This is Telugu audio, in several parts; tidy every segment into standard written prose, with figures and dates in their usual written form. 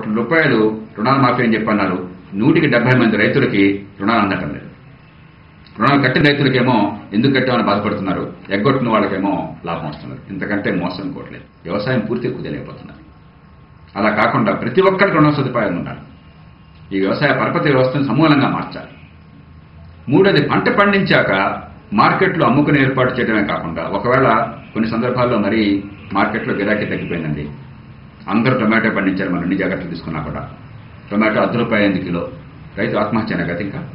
కోట్ల రూపాయలు రుణాలు మాఫీ అని చెప్పన్నారు. 170 మంది రైతులకి రుణాలు అందటం లేదు. రుణాలు కట్టిన రైతులకేమో ఎందుకు కట్టామని బాధపడుతున్నారు, ఎగ్గొట్టిన వాళ్ళకేమో లాభం వస్తున్నారు. ఇంతకంటే మోసం కోట్లేదు. వ్యవసాయం పూర్తిగా కుదేలైపోతున్నారు. అలా కాకుండా ప్రతి ఒక్కరికి రుణ సదుపాయాలు ఉండాలి. ఈ వ్యవసాయ పరపతి వ్యవస్థను సమూలంగా మార్చాలి. మూడోది, పంట పండించాక మార్కెట్లో అమ్ముకునే ఏర్పాటు చేయడమే కాకుండా, ఒకవేళ కొన్ని సందర్భాల్లో మరీ మార్కెట్లో గిరాకీ తగ్గిపోయిందండి, అందరూ టొమాటో పండించారు, మనం ఎన్ని జాగ్రత్తలు తీసుకున్నా కూడా టొమాటో ₹10 కిలో, రైతు ఆత్మహత్యనే కదా. ఇంకా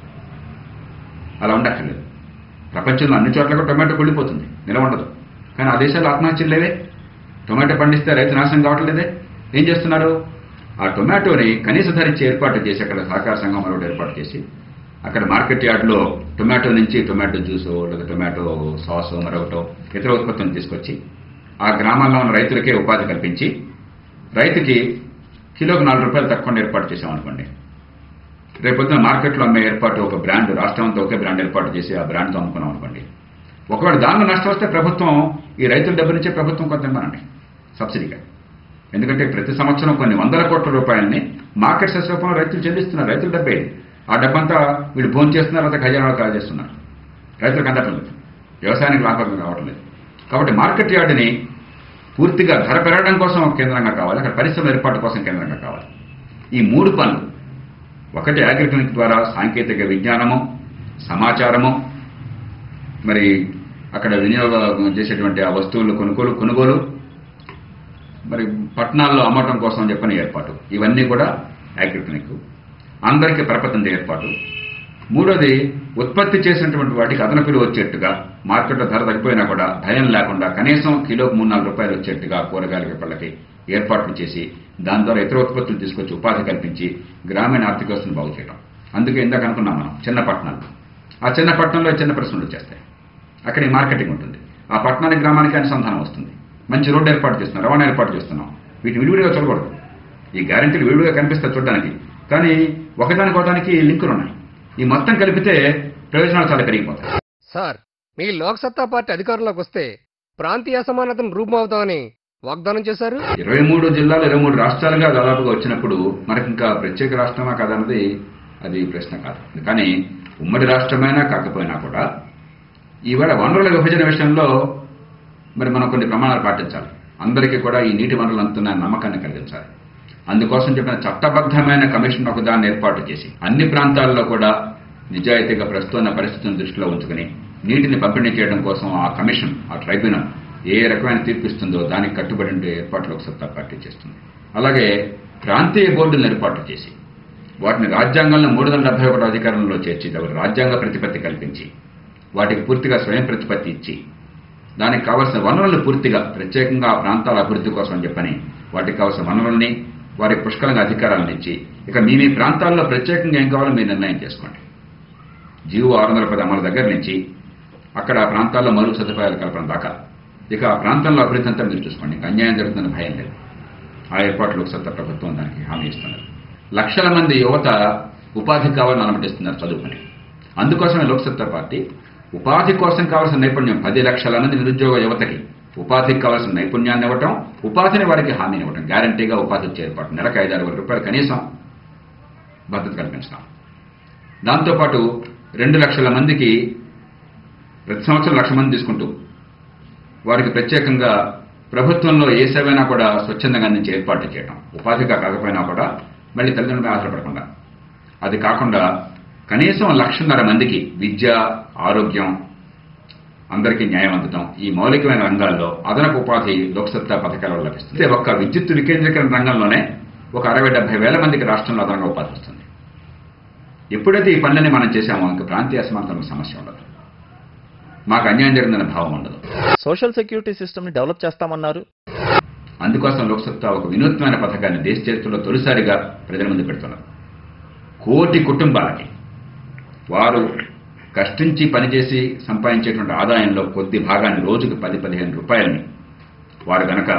అలా ఉండక్కర్లేదు. ప్రపంచంలో అన్ని చోట్ల కూడా టొమాటో కుళ్ళిపోతుంది, నిలవ ఉండదు. కానీ ఆ దేశాల్లో ఆత్మహత్యలు లేవే. టొమాటో పండిస్తే రైతు నాశనం కావట్లేదే. ఏం చేస్తున్నారు? ఆ టొమాటోని కనీస ధర ఇచ్చి ఏర్పాటు చేసి, అక్కడ సహకార సంఘం మరొకటి ఏర్పాటు చేసి, అక్కడ మార్కెట్ యార్డ్లో టొమాటో నుంచి టొమాటో జ్యూసో లేదా టొమాటో సాసో మరొకటో ఇతర ఉత్పత్తులను తీసుకొచ్చి ఆ గ్రామాల్లో ఉన్న రైతులకే ఉపాధి కల్పించి, రైతుకి కిలోకి ₹4 తక్కువ ఏర్పాటు చేసామనుకోండి, రేపొద్దున మార్కెట్లో అమ్మే ఏర్పాటు ఒక బ్రాండ్, రాష్ట్రంతో ఒకే బ్రాండ్ ఏర్పాటు చేసి ఆ బ్రాండ్తో అమ్ముకున్నాం అనుకోండి, ఒకవేళ దానిలో నష్టం వస్తే ప్రభుత్వం ఈ రైతుల డబ్బు నుంచే ప్రభుత్వం కొంత ఇవ్వనండి సబ్సిడీగా. ఎందుకంటే ప్రతి సంవత్సరం కొన్ని వందల కోట్ల రూపాయలని మార్కెట్ సెస్ రూపంలో రైతులు చెల్లిస్తున్నారు. రైతుల డబ్బే. ఆ డబ్బంతా వీళ్ళు భోజనం చేస్తున్నారు, లేదా ఖజానాలు కాల్ చేస్తున్నారు. రైతులకు అందట్లేదు, వ్యవసాయానికి లాభం రావట్లేదు. కాబట్టి మార్కెట్ యార్డుని పూర్తిగా ధర పెరగడం కోసం కేంద్రంగా కావాలి, అక్కడ పరిశ్రమ ఏర్పాటు కోసం కేంద్రంగా కావాలి. ఈ 3 పనులు, ఒకటి అగ్రికల్చర్ ద్వారా సాంకేతిక విజ్ఞానము, సమాచారము, మరి అక్కడ వినియోగం చేసేటువంటి ఆ వస్తువులు కొనుగోలు, మరి పట్టణాల్లో అమ్మటం కోసం చెప్పిన ఏర్పాటు, ఇవన్నీ కూడా అగ్రికల్చర్. అందరికీ పరపతి ఏర్పాటు. మూడోది, ఉత్పత్తి చేసినటువంటి వాటికి అదనపులు వచ్చేట్టుగా, మార్కెట్లో ధర తగ్గిపోయినా కూడా భయం లేకుండా కనీసం కిలోకి ₹3-4 వచ్చేట్టుగా కూరగాయల పళ్ళకి ఏర్పాట్లు చేసి, దాని ద్వారా ఇతర ఉత్పత్తులు తీసుకొచ్చి ఉపాధి కల్పించి గ్రామీణ ఆర్థిక వ్యవస్థను బాగు చేయడం. అందుకే ఇందాక అనుకున్నాం మనం, చిన్న పట్టణాలు. ఆ చిన్న పట్టణంలో చిన్న పరిశ్రమలు వచ్చేస్తాయి. అక్కడ ఈ మార్కెటింగ్ ఉంటుంది. ఆ పట్టణానికి గ్రామానికి అనుసంధానం వస్తుంది. మంచి రోడ్డు ఏర్పాటు చేస్తున్నాం, రవాణా ఏర్పాటు చేస్తున్నాం. వీటిని విడివిడిగా చూడకూడదు. ఈ గ్యారెంటీలు విడివిడిగా కనిపిస్తాయి చూడడానికి, కానీ ఒకదానికి లింకులు ఉన్నాయి. ఈ మొత్తం కలిపితే ప్రయోజనాలు చాలా పెరిగిపోతాయి. సార్, మీ లోక్సత్తా పార్టీ అధికారంలోకి వస్తే ప్రాంతీయ అసమానతను రూపుమావుతామని వాగ్దానం చేశారు. 23 జిల్లాలు 23 రాష్ట్రాలుగా దాదాపుగా వచ్చినప్పుడు మనకి ఇంకా ప్రత్యేక రాష్ట్రమా కాదన్నది అది ప్రశ్న కాదు. కానీ ఉమ్మడి రాష్ట్రమైనా కాకపోయినా కూడా ఈవేళ వనరుల విభజన విషయంలో మరి మనం కొన్ని ప్రమాణాలు పాటించాలి. అందరికీ కూడా ఈ నీటి వనరులు అందుతున్న నమ్మకాన్ని కలిగించాలి. అందుకోసం చెప్పిన చట్టబద్ధమైన కమిషన్ ఒకదాన్ని ఏర్పాటు చేసి అన్ని ప్రాంతాల్లో కూడా నిజాయితీగా ప్రస్తుత పరిస్థితులను దృష్టిలో ఉంచుకుని నీటిని పంపిణీ చేయడం కోసం ఆ కమిషన్, ఆ ట్రైబ్యునల్ ఏ రకమైన తీర్పిస్తుందో దానికి కట్టుబడి ఉండే ఏర్పాట్లు లోక్సత్తా పార్టీ చేస్తుంది. అలాగే ప్రాంతీయ బోర్డులను ఏర్పాటు చేసి వాటిని రాజ్యాంగంలో 371 అధికారంలో చేర్చి రాజ్యాంగ ప్రతిపత్తి కల్పించి వాటికి పూర్తిగా స్వయం ప్రతిపత్తి ఇచ్చి దానికి కావాల్సిన వనరులను పూర్తిగా ప్రత్యేకంగా ఆ ప్రాంతాల అభివృద్ధి కోసం చెప్పని వాటికి కావాల్సిన వనరుల్ని వారికి పుష్కలంగా అధికారాలను ఇచ్చి ఇక మీ ప్రాంతాల్లో ప్రత్యేకంగా ఏం కావాలో మీరు నిర్ణయం చేసుకోండి. జీవో 610 అమలు దగ్గర నుంచి అక్కడ ఆ ప్రాంతాల్లో మరుగు సదుపాయాలు కల్పన దాకా ఇక ఆ ప్రాంతంలో అభివృద్ధి అంతా మీరు చూసుకోండి. ఇంకా అన్యాయం జరుగుతున్న భయం లేదు. ఆ ఏర్పాట్లు లోక్సత్తా ప్రభుత్వం దానికి హామీ ఇస్తున్నారు. లక్షల మంది యువత ఉపాధి కావాలని అనుమతిస్తున్నారు చదువుకుని. అందుకోసమే లోక్సత్తా పార్టీ ఉపాధి కోసం కావాల్సిన నైపుణ్యం 10 లక్షల మంది నిరుద్యోగ యువతకి ఉపాధికి కావాల్సిన నైపుణ్యాన్ని ఇవ్వటం, ఉపాధిని వారికి హామీని ఇవ్వటం, గ్యారంటీగా ఉపాధి వచ్చే ఏర్పాటు, నెలకు ₹5,000 కనీసం భద్రత కల్పించడం. దాంతోపాటు 2 లక్షల మందికి ప్రతి సంవత్సరం 1,00,000 మంది తీసుకుంటూ వారికి ప్రత్యేకంగా ప్రభుత్వంలో ఏ సేవైనా కూడా స్వచ్ఛందంగా అందించే ఏర్పాటు చేయడం, ఉపాధిగా కాకపోయినా కూడా మళ్ళీ తల్లిదండ్రులపై ఆధారపడకుండా. అది కాకుండా కనీసం 1,50,000 మందికి విద్య, ఆరోగ్యం, అందరికీ న్యాయం అందటం, ఈ మౌలికమైన రంగాల్లో అదనపు ఉపాధి లోక్సత్తా పథకాల వల్ల లభిస్తుంది. ఒక్క విద్యుత్ వికేంద్రీకరణ రంగంలోనే ఒక 60-70 వేల మందికి రాష్ట్రంలో అదనంగా ఉపాధి వస్తుంది. ఎప్పుడైతే ఈ పనులని మనం చేశామో ఇంకా ప్రాంతీయ అసమానతలకు సమస్య ఉండదు, మాకు అన్యాయం జరిగిందనే భావం ఉండదు. సోషల్ సెక్యూరిటీ సిస్టమ్ ని డెవలప్ చేస్తామన్నారు. అందుకోసం లోక్సత్తా ఒక వినూత్నమైన పథకాన్ని దేశ చరిత్రలో తొలిసారిగా ప్రజల ముందు పెడుతున్నారు. 1 కోటి కుటుంబాలకి వారు కష్టించి పనిచేసి సంపాదించేటువంటి ఆదాయంలో కొద్ది భాగాన్ని రోజుకు ₹10-15 వారు గనక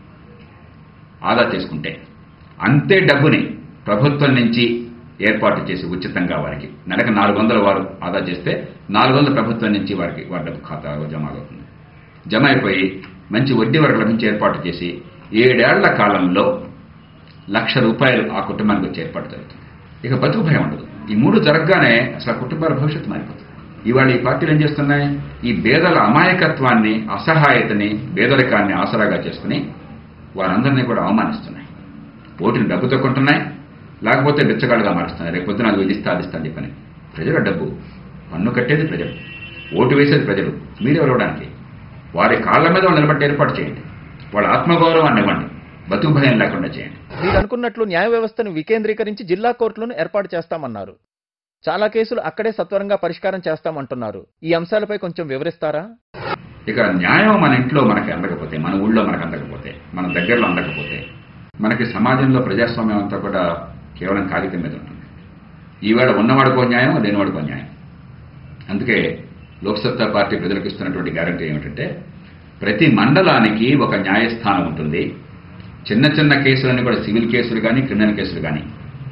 ఆదా చేసుకుంటే అంతే డబ్బుని ప్రభుత్వం నుంచి ఏర్పాటు చేసి ఉచితంగా వారికి నెలకు 400 వారు ఆదా చేస్తే 400 ప్రభుత్వం నుంచి వారి డబ్బు ఖాతాలో జమ అవుతుంది. జమ అయిపోయి మంచి వడ్డీ వరకు లభించే ఏర్పాటు చేసి 7 ఏళ్ల కాలంలో రూపాయలు ఆ కుటుంబానికి వచ్చే ఏర్పాటు జరుగుతుంది. ఇక బతుకు భయం ఉండదు. ఈ 3 జరగగానే అసలు కుటుంబాల భవిష్యత్తు మారిపోతుంది. ఇవాళ ఈ పార్టీలు ఏం చేస్తున్నాయి? ఈ పేదల అమాయకత్వాన్ని, అసహాయతని, పేదరికాన్ని ఆసరాగా చేసుకుని వారందరినీ కూడా అవమానిస్తున్నాయి. ఓటుని డబ్బుతో కొంటున్నాయి, లేకపోతే బిచ్చగాళ్ళుగా మారుస్తున్నాయి. రేపు పొద్దున అది ఇస్తా అని చెప్పని. ప్రజల డబ్బు, పన్ను కట్టేది ప్రజలు, ఓటు వేసేది ప్రజలు. మీరెవరు ఇవ్వడానికి? వారి కాళ్ల మీద నిలబట్టి ఏర్పాటు చేయండి. వాళ్ళ ఆత్మగౌరవాన్ని ఇవ్వండి. బతుకు భయం లేకుండా చేయండి. మీరు అనుకున్నట్లు న్యాయ వ్యవస్థను వికేంద్రీకరించి జిల్లా కోర్టులను ఏర్పాటు చేస్తామన్నారు. చాలా కేసులు అక్కడే సత్వరంగా పరిష్కారం చేస్తామంటున్నారు. ఈ అంశాలపై కొంచెం వివరిస్తారా? ఇక న్యాయం మన ఇంట్లో మనకి అందకపోతే, మన ఊళ్ళో మనకు అందకపోతే, మన దగ్గరలో అందకపోతే, మనకి సమాజంలో ప్రజాస్వామ్యం అంతా కూడా కేవలం కాగితం మీద ఉంటుంది. ఈవేళ ఉన్నవాడికో న్యాయం, లేనివాడికో న్యాయం. అందుకే లోక్సత్తా పార్టీ ప్రజలకు ఇస్తున్నటువంటి గ్యారంటీ ఏమిటంటే, ప్రతి మండలానికి ఒక న్యాయస్థానం ఉంటుంది. చిన్న చిన్న కేసులన్నీ కూడా సివిల్ కేసులు కానీ, క్రిమినల్ కేసులు కానీ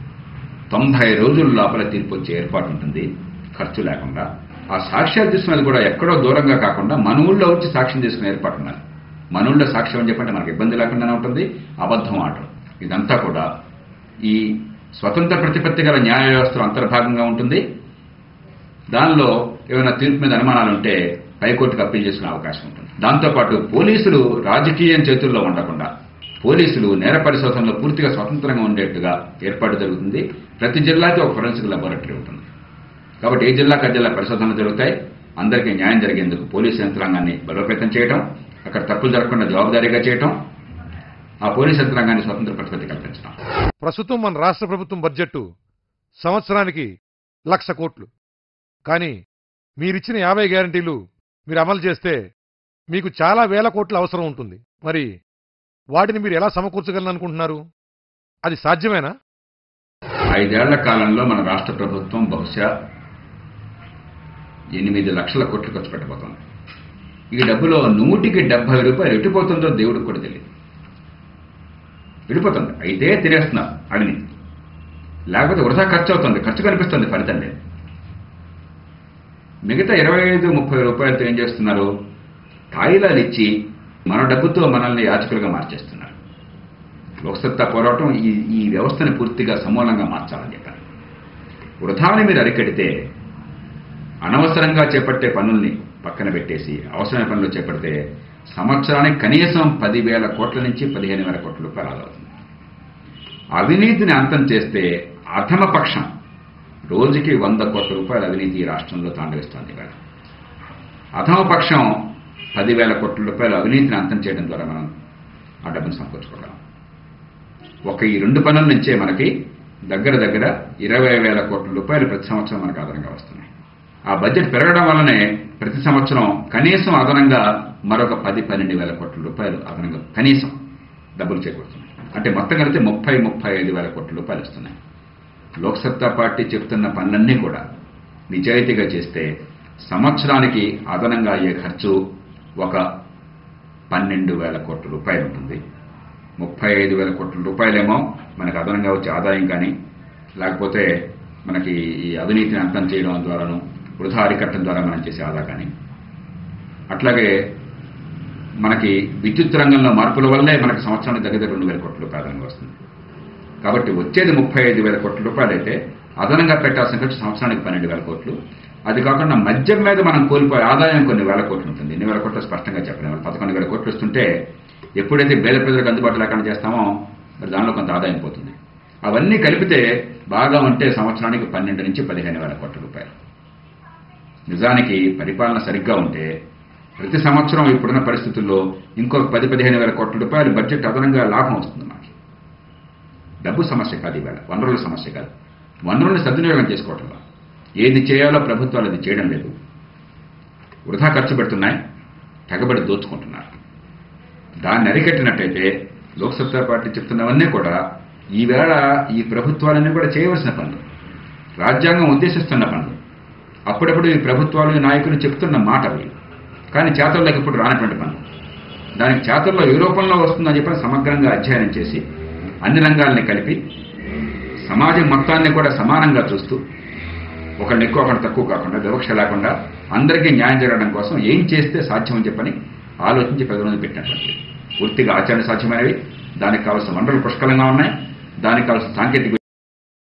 90 రోజుల లోపల తీర్పు వచ్చే ఏర్పాటు ఉంటుంది, ఖర్చు లేకుండా. ఆ సాక్ష్యాలు తీసుకున్నది కూడా ఎక్కడో దూరంగా కాకుండా మన ఊళ్ళో వచ్చి సాక్ష్యం తీసుకునే ఏర్పాటు ఉన్నారు. మన ఊళ్ళో సాక్ష్యం అని చెప్పంటే మనకు ఇబ్బంది లేకుండానే ఉంటుంది. అబద్ధం ఆటం ఇదంతా కూడా ఈ స్వతంత్ర ప్రతిపత్తి గల న్యాయ వ్యవస్థలో అంతర్భాగంగా ఉంటుంది. దానిలో ఏమైనా తీర్పు మీద అనుమానాలు ఉంటే హైకోర్టుకు అప్పీల్ చేసుకునే అవకాశం ఉంటుంది. దాంతోపాటు పోలీసులు రాజకీయం చేతుల్లో ఉండకుండా, పోలీసులు నేర పరిశోధనలో పూర్తిగా స్వతంత్రంగా ఉండేట్టుగా ఏర్పాటు జరుగుతుంది. ప్రతి జిల్లాకి ఒక ఫోరెన్సిక్ లాబొరేటరీ ఉంటుంది. కాబట్టి ఏ జిల్లాకు ఆ జిల్లా పరిశోధనలు జరుగుతాయి. అందరికీ న్యాయం జరిగేందుకు పోలీసు యంత్రాంగాన్ని బలోపేతం చేయడం, అక్కడ తప్పులు జరగకుండా జవాబుదారీగా చేయడం, ఆ పోలీసు యంత్రాంగాన్ని స్వతంత్ర ప్రతిపత్తి కల్పించడం. ప్రస్తుతం మన రాష్ట్ర ప్రభుత్వం బడ్జెట్ సంవత్సరానికి 1,00,000 కోట్లు. కానీ మీరిచ్చిన 50 గ్యారంటీలు మీరు అమలు చేస్తే మీకు చాలా వేల కోట్ల అవసరం ఉంటుంది. మరి వాటిని మీరు ఎలా సమకూర్చగలనుకుంటున్నారు? అది సాధ్యమేనా? 5 ఏళ్ల కాలంలో మన రాష్ట్ర ప్రభుత్వం బహుశా 8 లక్షల కోట్లు ఖర్చు పెట్టబోతోంది. ఈ డబ్బులో 170 రూపాయలు ఎటుపోతుందో దేవుడికి కూడా తెలియదు. విడిపోతుంది. అయితే తినేస్తున్నారు అవినీతి. లేకపోతే వృధా ఖర్చు అవుతుంది, ఖర్చు కనిపిస్తుంది, ఫలితం లేదు. మిగతా 25-30 రూపాయలతో ఏం చేస్తున్నారు? తాయిలాలు ఇచ్చి మన డబ్బుతో మనల్ని యాచకులుగా మార్చేస్తున్నారు. లోక్సత్తా పోరాటం ఈ వ్యవస్థని పూర్తిగా సమూలంగా మార్చాలని చెప్పారు. వృధాని మీరు అరికడితే, అనవసరంగా చేపట్టే పనుల్ని పక్కన పెట్టేసి అవసరమైన పనులు చేపడితే సంవత్సరానికి కనీసం 10,000 కోట్ల నుంచి 15,000 కోట్ల రూపాయలు ఆదా అవుతుంది. అవినీతిని అంతం చేస్తే అధమపక్షం రోజుకి 100 కోట్ల రూపాయల అవినీతి ఈ రాష్ట్రంలో తాండవిస్తోంది. అధమపక్షం 10,000 కోట్ల రూపాయల అవినీతిని అంతం చేయడం ద్వారా మనం ఆ డబ్బును సమకూర్చుకోగలం. ఒక ఈ 2 పనుల నుంచే మనకి దగ్గర 20,000 కోట్ల రూపాయలు ప్రతి సంవత్సరం మనకు అదనంగా వస్తున్నాయి. ఆ బడ్జెట్ పెరగడం వల్లనే ప్రతి సంవత్సరం కనీసం అదనంగా మరొక 10-12,000 కోట్ల రూపాయలు అదనంగా కనీసం డబ్బులు చేకూరుతున్నాయి. అంటే మొత్తం కలిపితే 30-35,000 కోట్ల రూపాయలు వస్తున్నాయి. లోక్సత్తా పార్టీ చెప్తున్న పనులన్నీ కూడా నిజాయితీగా చేస్తే సంవత్సరానికి అదనంగా అయ్యే ఖర్చు ఒక 12,000 కోట్ల రూపాయలు ఉంటుంది. 35,000 కోట్ల రూపాయలేమో మనకు అదనంగా వచ్చే ఆదాయం కానీ, లేకపోతే మనకి ఈ అవినీతిని అంతం చేయడం ద్వారాను, వృధా అరికట్టడం ద్వారా మనం చేసే ఆదా కానీ, అట్లాగే మనకి విద్యుత్ రంగంలో మార్పుల వల్లే మనకి సంవత్సరానికి దగ్గర 2,000 కోట్ల రూపాయలు అదనంగా వస్తుంది. కాబట్టి వచ్చేది 35,000 కోట్ల రూపాయలు అయితే అదనంగా పెట్టాల్సిన ఖర్చు సంవత్సరానికి 12,000 కోట్లు. అది కాకుండా మద్యం మీద మనం కోల్పోయే ఆదాయం కొన్ని వేల కోట్లు ఉంటుంది. ఎన్ని వేల కోట్లు స్పష్టంగా చెప్పలేము. 11,000 కోట్లు వస్తుంటే ఎప్పుడైతే పేద ప్రజలకు అందుబాటు లేకుండా చేస్తామో మరి దానిలో కొంత ఆదాయం పోతుంది. అవన్నీ కలిపితే బాగా ఉంటే సంవత్సరానికి 12,000-15,000 కోట్ల రూపాయలు. నిజానికి పరిపాలన సరిగ్గా ఉంటే ప్రతి సంవత్సరం ఇప్పుడున్న పరిస్థితుల్లో ఇంకొక 10-15,000 కోట్ల రూపాయలు బడ్జెట్ అదనంగా లాభం వస్తుంది. మనకి డబ్బు సమస్య కాదు, ఈవేళ వనరుల సమస్య కాదు. వనరుల్ని సద్వినియోగం చేసుకోవటంలో ఏది చేయాలో ప్రభుత్వాలు అది చేయడం లేదు. వృధా ఖర్చు పెడుతున్నాయి, తెగబడి దోచుకుంటున్నారు. దాన్ని అరికట్టినట్టయితే లోక్సత్తా పార్టీ చెప్తున్నవన్నీ కూడా ఈవేళ ఈ ప్రభుత్వాలన్నీ కూడా చేయవలసిన పనులు, రాజ్యాంగం ఉద్దేశిస్తున్న పనులు, అప్పుడప్పుడు ఈ ప్రభుత్వాలు ఈ నాయకులు చెప్తున్న మాటలు, కానీ చేతల్లోకి ఇప్పుడు రానటువంటి పనులు. దానికి చేతల్లో ఏ రూపంలో వస్తుందని చెప్పి సమగ్రంగా అధ్యయనం చేసి అన్ని రంగాల్ని కలిపి సమాజం మొత్తాన్ని కూడా సమానంగా చూస్తూ ఒకరిని ఎక్కువ ఒకరిని తక్కువ కాకుండా వివక్ష లేకుండా అందరికీ న్యాయం జరగడం కోసం ఏం చేస్తే సాధ్యమని చెప్పని ఆలోచించి ప్రజల ముందు పెట్టినటువంటి పూర్తిగా ఆచరణ సాధ్యమైనవి. దానికి కావాల్సిన వనరులు పుష్కలంగా ఉన్నాయి. దానికి కావాల్సిన సాంకేతిక